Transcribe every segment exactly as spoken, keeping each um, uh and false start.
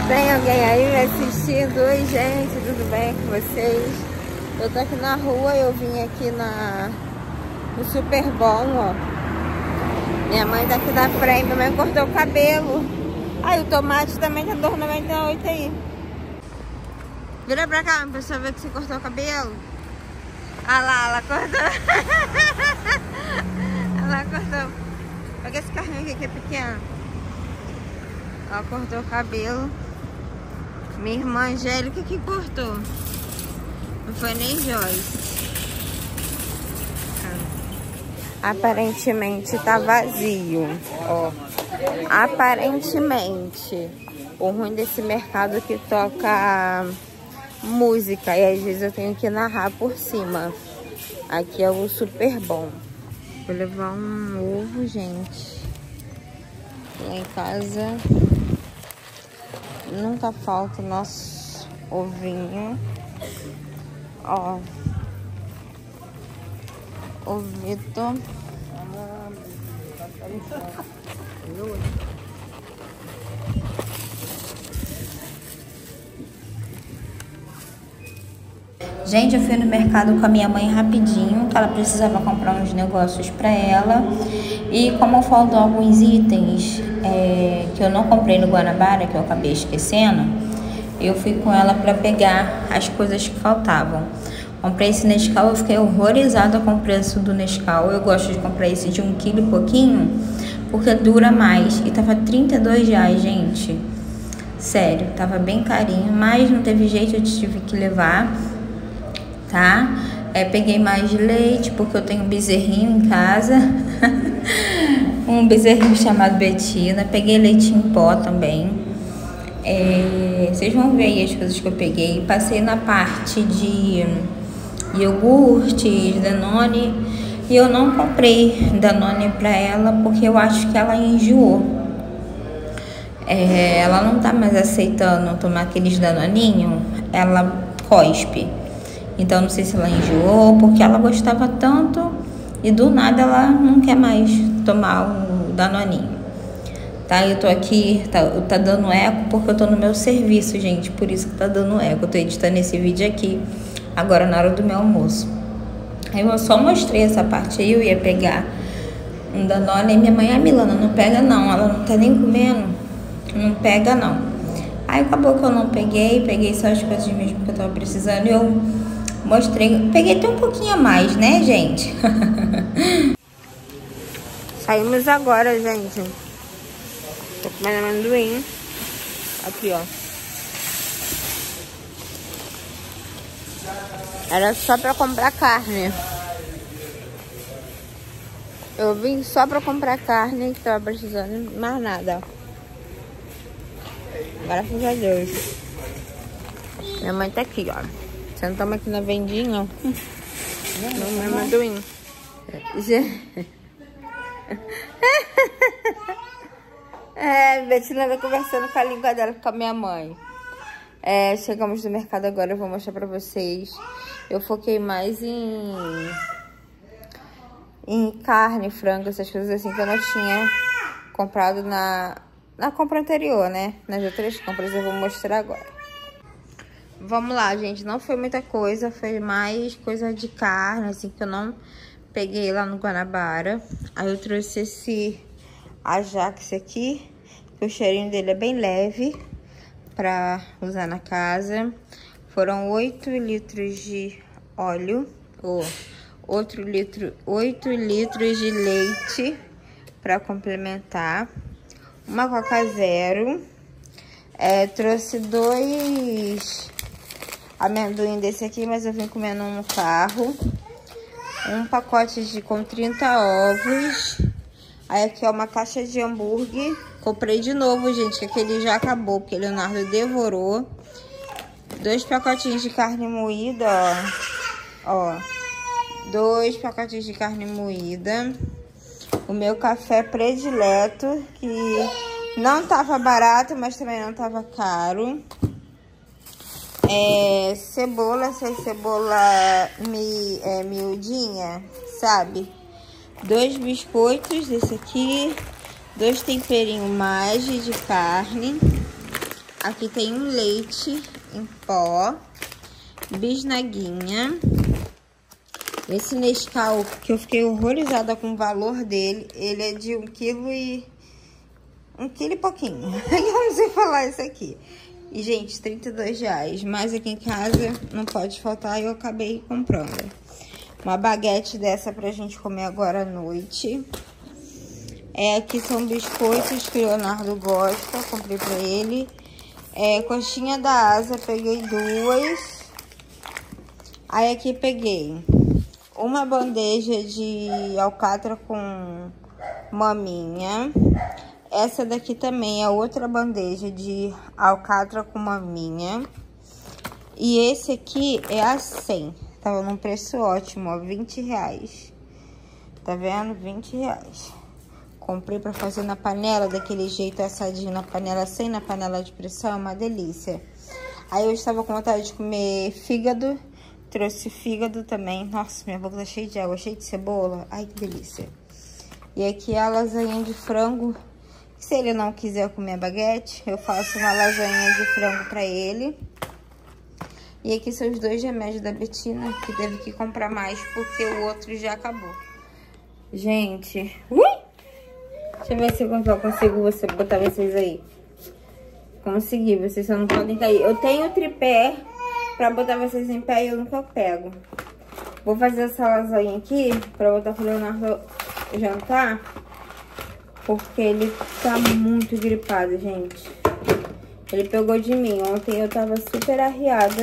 Tem alguém aí me assistindo? Oi, gente, tudo bem com vocês? Eu tô aqui na rua, eu vim aqui na no Super Bom, ó. Minha mãe tá aqui da frente, minha mãe cortou o cabelo. Ai, o tomate também tá dois reais e noventa e oito aí. Vira pra cá, pra pessoa ver que você cortou o cabelo. Ah lá, ela cortou. Ela cortou. Pega esse carrinho aqui que é pequeno. Ela cortou o cabelo. Minha irmã Angélica que cortou. Não foi nem Joyce. Aparentemente tá vazio. Ó. Aparentemente. O ruim desse mercado é que toca música. E às vezes eu tenho que narrar por cima. Aqui é o Super Bom. Vou levar um ovo, gente. Lá em casa nunca falta o nosso ovinho. Ó. Ovito. Gente, eu fui no mercado com a minha mãe rapidinho, que ela precisava comprar uns negócios pra ela. E como faltam alguns itens é, que eu não comprei no Guanabara, que eu acabei esquecendo, eu fui com ela pra pegar as coisas que faltavam. Comprei esse Nescau, eu fiquei horrorizada com o preço do Nescau. Eu gosto de comprar esse de um quilo e pouquinho, porque dura mais. E tava trinta e dois reais, gente. Sério, tava bem carinho, mas não teve jeito, eu tive que levar. Tá? É, peguei mais de leite, porque eu tenho um bezerrinho em casa. Um bezerrinho chamado Betina. Peguei leite em pó também. É, vocês vão ver aí as coisas que eu peguei. Passei na parte de iogurte, Danone. E eu não comprei Danone pra ela, porque eu acho que ela enjoou. É, ela não tá mais aceitando tomar aqueles Danoninho. Ela cospe. Então, não sei se ela enjoou, porque ela gostava tanto e do nada ela não quer mais tomar o Danoninho. Tá? Eu tô aqui, tá, tá dando eco porque eu tô no meu serviço, gente. Por isso que tá dando eco. Eu tô editando esse vídeo aqui, agora na hora do meu almoço. Aí eu só mostrei essa parte aí, eu ia pegar um Danone. E minha mãe, ah, Milana, não pega não, ela não tá nem comendo. Não pega não. Aí acabou que eu não peguei, peguei só as coisas mesmo que eu tava precisando e eu mostrei, peguei até um pouquinho a mais, né, gente? Saímos agora, gente. Tô comendo amendoim. Aqui, ó. Era só pra comprar carne. Eu vim só pra comprar carne, que tava precisando, mais nada. Graças a Deus. Minha mãe tá aqui, ó. Sentamos aqui na vendinha. No meu amendoim. É, Betina vai conversando com a língua dela com a minha mãe. É, chegamos no mercado agora, eu vou mostrar pra vocês. Eu foquei mais em em carne, frango, essas coisas assim que eu não tinha comprado na, na compra anterior, né? Nas outras compras eu vou mostrar agora. Vamos lá, gente. Não foi muita coisa, foi mais coisa de carne, assim, que eu não peguei lá no Guanabara. Aí eu trouxe esse Ajax aqui, que o cheirinho dele é bem leve, pra usar na casa. Foram oito litros de óleo, ou outro litro, oito litros de leite pra complementar. Uma Coca Zero. É, trouxe dois amendoim desse aqui, mas eu vim comendo um no carro. Um pacote de com trinta ovos. Aí aqui é uma caixa de hambúrguer. Comprei de novo, gente, que aquele já acabou, porque o Leonardo devorou. Dois pacotinhos de carne moída, ó. Ó. Dois pacotinhos de carne moída. O meu café predileto, que não tava barato, mas também não tava caro. É, cebola, essa cebola mi, é, miudinha, sabe? Dois biscoitos desse aqui. Dois temperinhos mais de carne. Aqui tem um leite em pó, bisnaguinha. Esse Nescau, que eu fiquei horrorizada com o valor dele, ele é de um quilo e... Um quilo e pouquinho. Eu não sei falar isso aqui. E, gente, trinta e dois reais. Mas aqui em casa não pode faltar e eu acabei comprando. Uma baguete dessa pra gente comer agora à noite. É, aqui são biscoitos que o Leonardo gosta. Comprei pra ele. É, coxinha da asa, peguei duas. Aí aqui peguei uma bandeja de alcatra com maminha. Essa daqui também é outra bandeja de alcatra com maminha. E esse aqui é a cem. Tava num preço ótimo, ó, vinte reais. Tá vendo? vinte reais. Comprei pra fazer na panela, daquele jeito assadinho na panela, sem na panela de pressão, é uma delícia. Aí eu estava com vontade de comer fígado, trouxe fígado também. Nossa, minha boca tá cheia de água, cheia de cebola. Ai, que delícia. E aqui a lasanha de frango. Se ele não quiser comer baguete, eu faço uma lasanha de frango pra ele. E aqui são os dois remédios da Betina, que teve que comprar mais porque o outro já acabou. Gente, ui! Deixa eu ver se eu consigo você, botar vocês aí. Consegui, vocês só não podem cair. Eu tenho tripé pra botar vocês em pé e eu nunca pego. Vou fazer essa lasanha aqui pra botar pro Leonardo jantar. Porque ele tá muito gripado, gente. Ele pegou de mim. Ontem eu tava super arriada.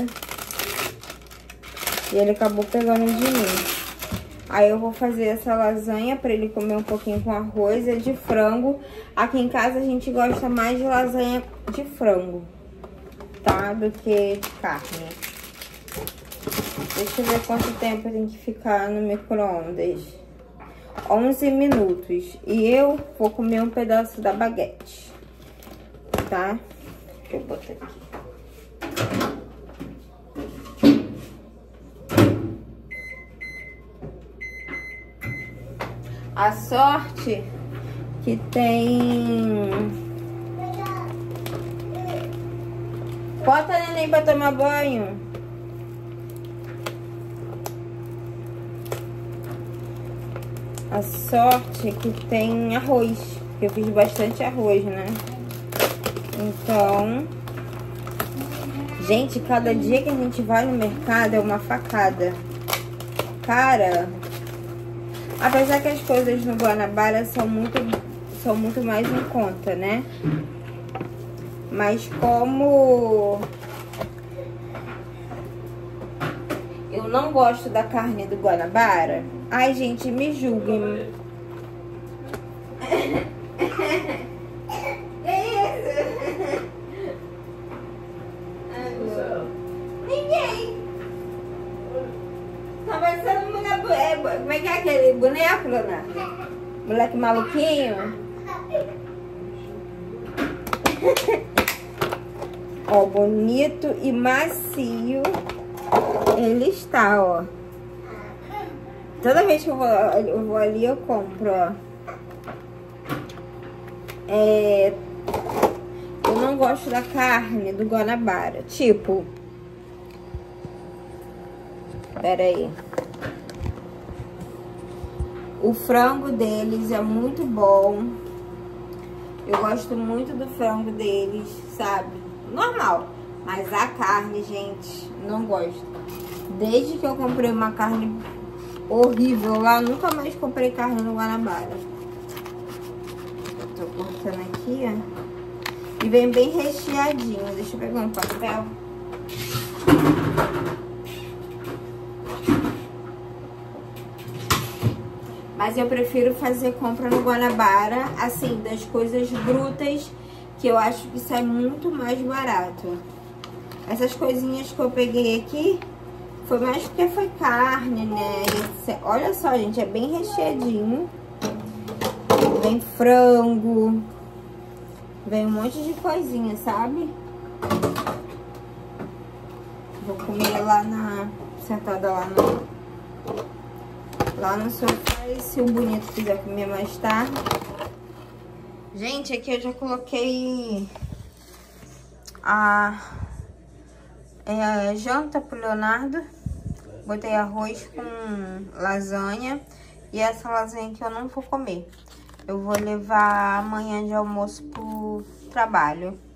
E ele acabou pegando de mim. Aí eu vou fazer essa lasanha pra ele comer um pouquinho com arroz. É de frango. Aqui em casa a gente gosta mais de lasanha de frango, tá? Do que de carne. Deixa eu ver quanto tempo tem que ficar no micro-ondas. onze minutos. E eu vou comer um pedaço da baguete, tá? Deixa eu botar aqui. A sorte que tem... Bota a neném pra tomar banho. A sorte que tem arroz. Eu fiz bastante arroz, né? Então... Gente, cada dia que a gente vai no mercado é uma facada. Cara... Apesar que as coisas no Guanabara são muito, são muito mais em conta, né? Mas como eu não gosto da carne do Guanabara, ai, gente, me julguem. Que isso? Ninguém. Tá parecendo um boneco. Como é que é aquele boneco, Leonardo? Moleque maluquinho. Ó, bonito e macio ele está, ó. Toda vez que eu vou, eu vou ali, eu compro, ó. É... Eu não gosto da carne do Guanabara. Tipo... Pera aí. O frango deles é muito bom. Eu gosto muito do frango deles, sabe? Normal. Mas a carne, gente, não gosto. Desde que eu comprei uma carne horrível lá, nunca mais comprei carne no Guanabara. Eu tô cortando aqui, ó. E vem bem recheadinho. Deixa eu pegar um papel. Mas eu prefiro fazer compra no Guanabara, assim, das coisas brutas, que eu acho que sai muito mais barato. Essas coisinhas que eu peguei aqui, foi mais porque foi carne, né? Olha só, gente, é bem recheadinho. Vem frango, vem um monte de coisinha, sabe? Vou comer lá na... sentada lá no... Lá no sofá, e se o bonito quiser comer mais tarde. Gente, aqui eu já coloquei a é, janta pro Leonardo. Botei arroz com lasanha. E essa lasanha que eu não vou comer. Eu vou levar amanhã de almoço pro trabalho.